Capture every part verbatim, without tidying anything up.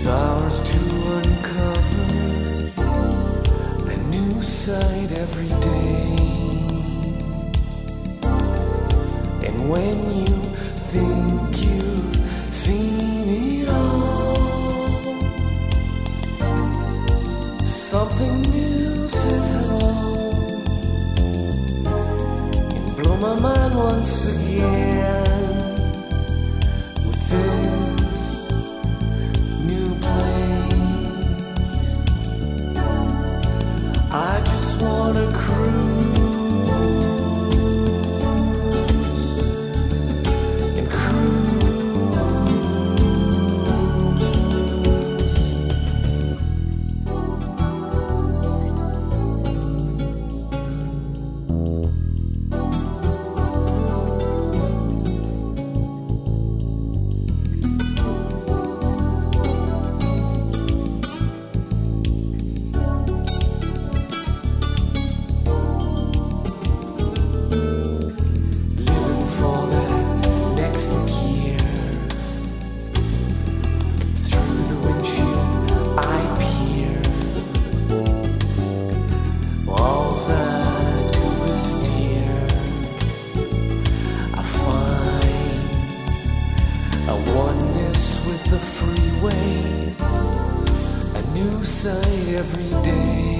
It's ours to uncover a new sight every day. And when you think you've seen it all, something new says hello and blow my mind once again. I just wanna cruise and cruise. The freeway, a new sight every day.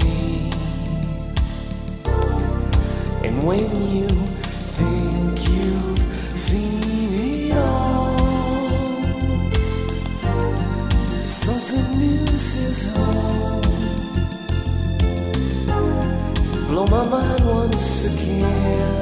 And when you think you've seen it all, something new says home. Blow my mind once again.